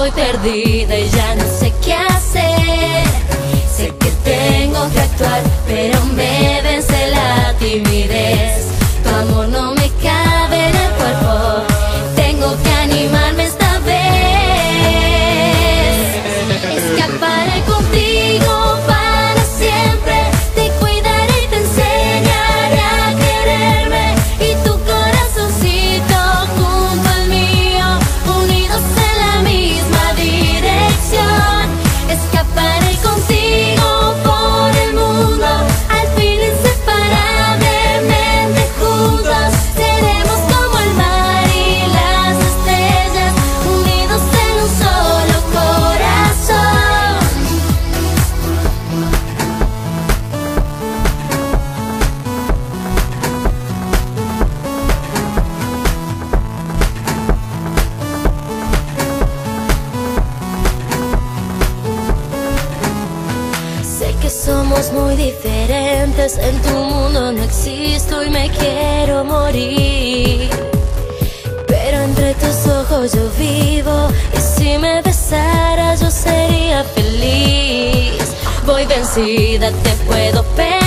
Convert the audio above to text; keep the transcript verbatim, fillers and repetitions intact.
estoy perdida y ya no sé qué hacer. Sé que tengo que actuar, pero me vence la timidez. Tu amor no me cabe en el cuerpo, tengo que animarme esta vez. Escaparé contigo para siempre, te cuidaré y te enseñaré a quererme. Y tu corazoncito junto al mío, unidos en la misma dirección. Escaparé contigo por el mundo, al fin inseparablemente juntos. Seremos como el mar y las estrellas, unidos en un solo corazón. Sé que somos muy diferentes, en tu mundo no existo y me quiero morir. Pero entre tus ojos yo vivo, y si me besaras yo sería feliz. Voy vencida, te puedo perder,